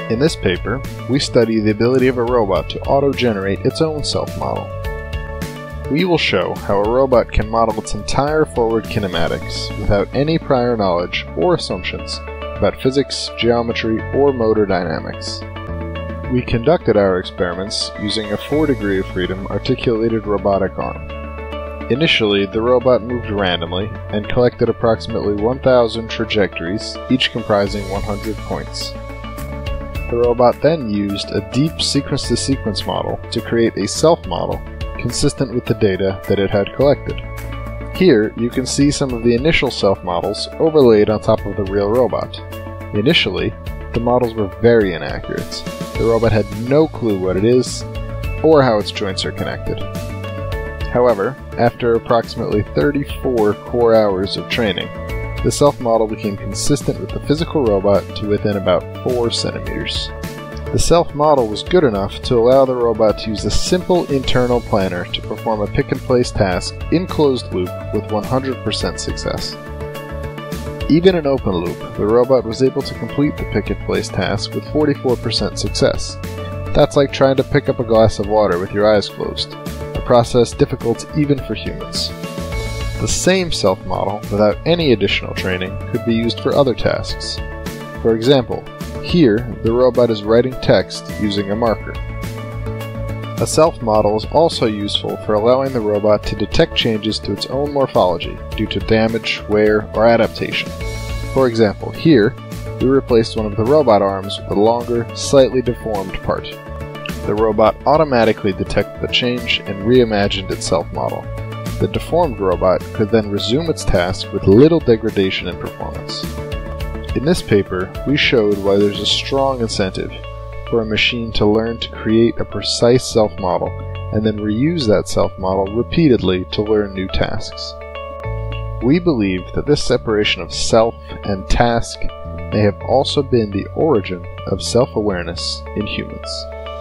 In this paper, we study the ability of a robot to auto-generate its own self-model. We will show how a robot can model its entire forward kinematics without any prior knowledge or assumptions about physics, geometry, or motor dynamics. We conducted our experiments using a 4-degree of freedom articulated robotic arm. Initially, the robot moved randomly and collected approximately 1,000 trajectories, each comprising 100 points. The robot then used a deep sequence-to-sequence model to create a self-model consistent with the data that it had collected. Here, you can see some of the initial self-models overlaid on top of the real robot. Initially, the models were very inaccurate. The robot had no clue what it is, or how its joints are connected. However, after approximately 34 core hours of training, the self-model became consistent with the physical robot to within about 4 centimeters. The self-model was good enough to allow the robot to use a simple internal planner to perform a pick-and-place task in closed loop with 100% success. Even in open loop, the robot was able to complete the pick-and-place task with 44% success. That's like trying to pick up a glass of water with your eyes closed, a process difficult even for humans. The same self-model, without any additional training, could be used for other tasks. For example, here, the robot is writing text using a marker. A self-model is also useful for allowing the robot to detect changes to its own morphology due to damage, wear, or adaptation. For example, here, we replaced one of the robot arms with a longer, slightly deformed part. The robot automatically detected the change and reimagined its self-model. The deformed robot could then resume its task with little degradation in performance. In this paper, we showed why there's a strong incentive for a machine to learn to create a precise self-model and then reuse that self-model repeatedly to learn new tasks. We believe that this separation of self and task may have also been the origin of self-awareness in humans.